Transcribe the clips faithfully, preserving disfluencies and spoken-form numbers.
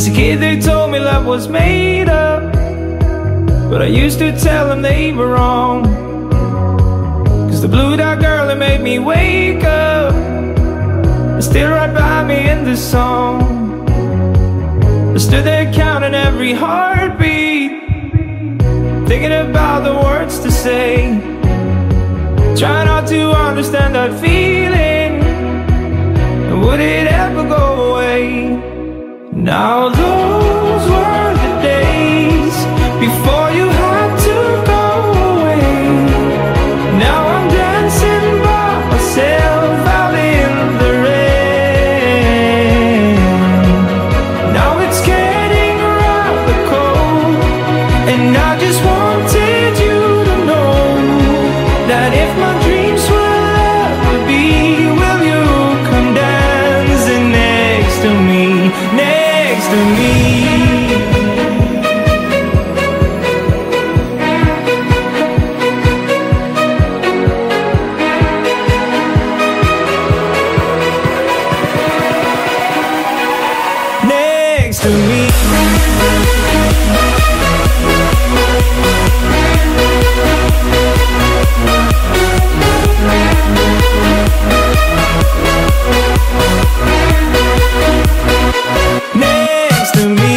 As a kid they told me love was made up, but I used to tell them they were wrong. Cause the blue dot girl that made me wake up is still right by me in this song. I stood there counting every heartbeat, thinking about the words to say, trying not to understand that feeling, and would it ever go away? Now those were the days before you had to go away. Now I'm dancing by myself out in the rain. Now it's getting rather cold, and I just wanted you to know that if my dreams will ever be, will you come dancing next to me, next to me? Next to me. Next to me.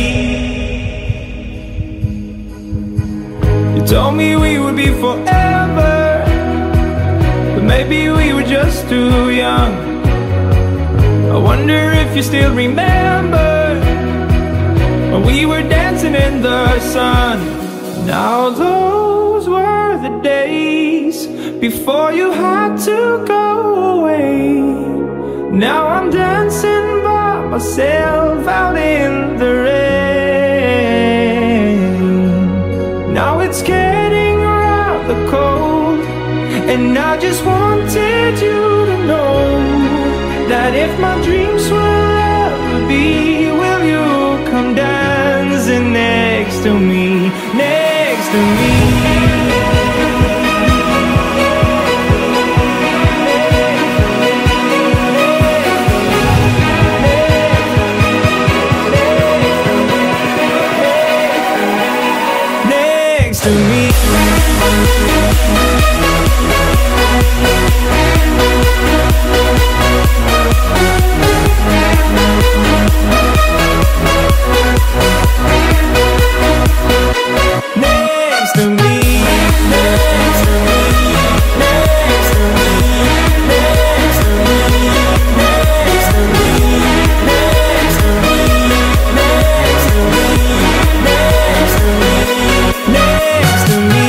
You told me we would be forever, but maybe we were just too young. I wonder if you still remember when we were dancing in the sun. Now those were the days before you had to go away. Now I'm dancing by myself out in the rain. Now it's getting rather cold, and I just wanted you to know that if my dreams will ever be, will you come dancing next to me, next to me? Next to me. Next to me. Next to me. Next to me. Next to me. Next to me. Next to me. Next to me. Next to me. Next to me.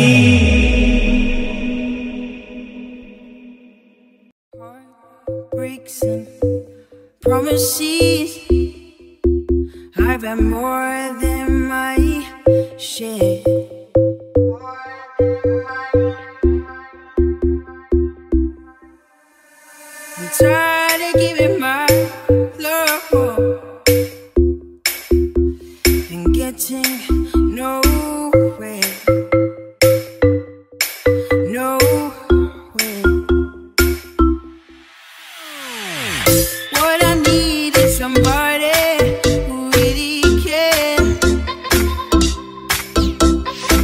Heartbreaks and promises, I've had more than my share. I'm tired of giving my love and getting nowhere, nowhere. What I need is somebody who really cares.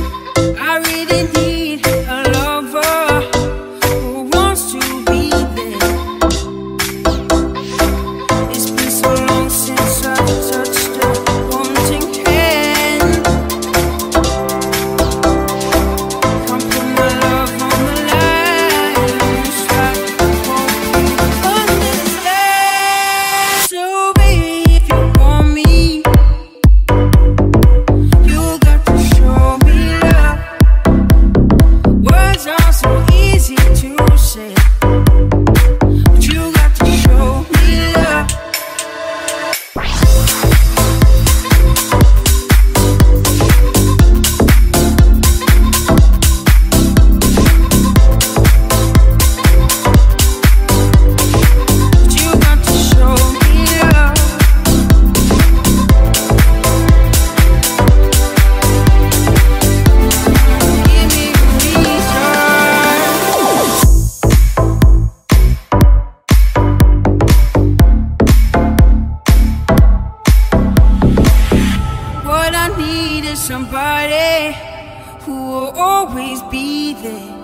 always be there.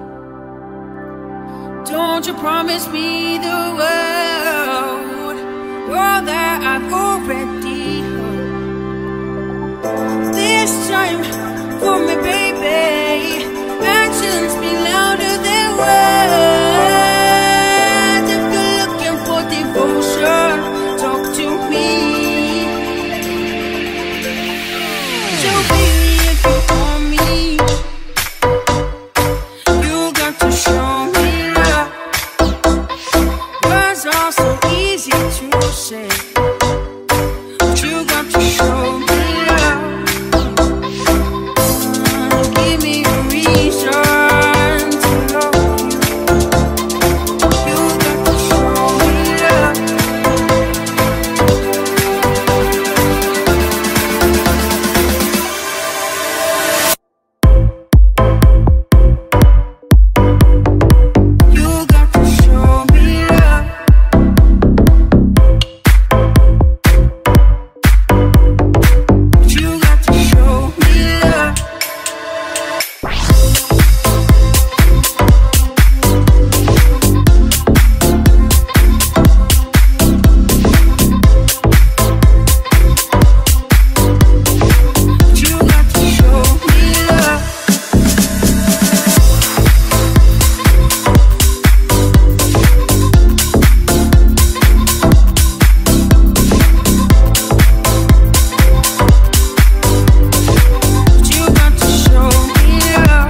Don't you promise me the world, all that I've already heard. This time for me, baby, actions speak louder than words. If you're looking for devotion, talk to me. So baby, if you want me, you got to show me love. Words are so easy to say, but you got to show me love. Give me a reason to love you. You got to show me love. You got to show me love. You got to show me love. You got to show me love. You got to show me love.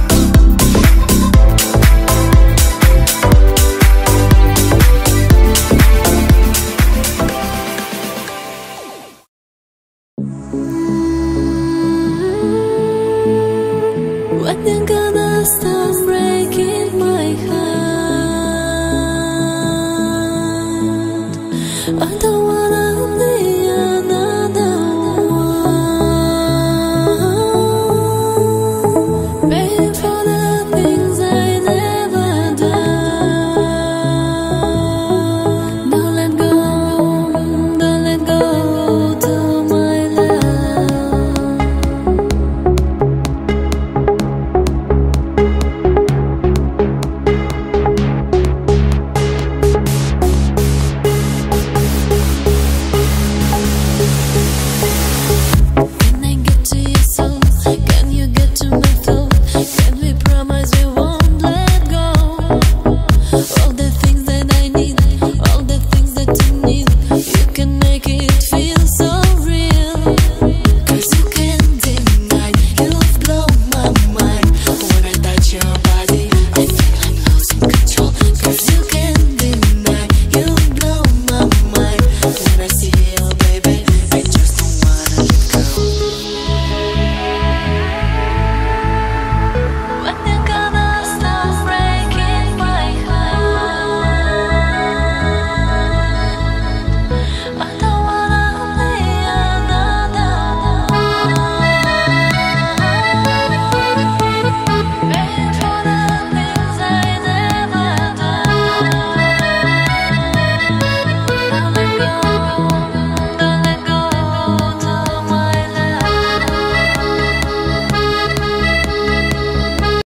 When you gonna stop breaking my heart? I don't wanna be another one, paying for the things I never done. Don't let go, don't let go to my love. Can I get to your soul? Can you get to my thought? Can we promise we